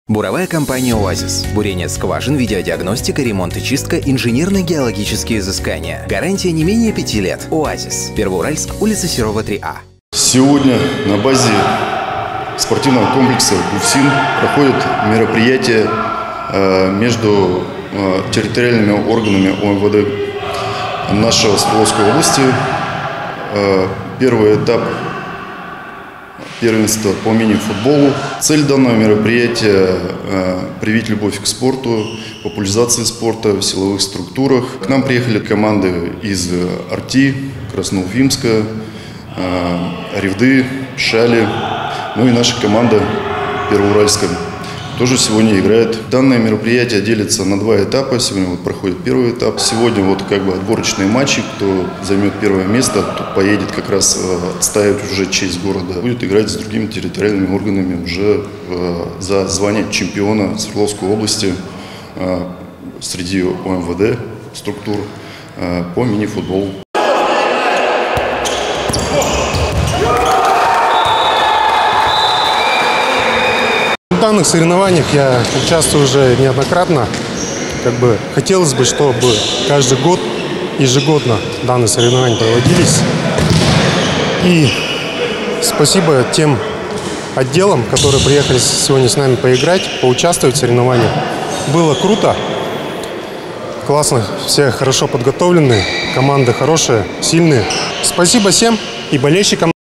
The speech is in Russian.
Буровая компания «Оазис». Бурение скважин, видеодиагностика, ремонт и чистка, инженерно-геологические изыскания. Гарантия не менее 5 лет. «Оазис». Первоуральск, улица Серова, 3А. Сегодня на базе спортивного комплекса «ГУФСИН» проходит мероприятие между территориальными органами ОМВД нашей Свердловской области. Первый этап первенства по мини-футболу. Цель данного мероприятия – привить любовь к спорту, популяризации спорта в силовых структурах. К нам приехали команды из Арти, Красноуфимска, Ревды, Шали, ну и наша команда Первоуральска тоже сегодня играет. Данное мероприятие делится на два этапа. Сегодня проходит первый этап. Сегодня отборочные матчи. Кто займет первое место, тот поедет как раз отстаивать уже честь города. Будет играть с другими территориальными органами уже за звание чемпиона Свердловской области среди ОМВД структур по мини-футболу. В данных соревнованиях я участвую уже неоднократно. Хотелось бы, чтобы каждый год, ежегодно данные соревнования проводились. И спасибо тем отделам, которые приехали сегодня с нами поиграть, поучаствовать в соревнованиях. Было круто, классно, все хорошо подготовлены, команды хорошие, сильные. Спасибо всем и болельщикам.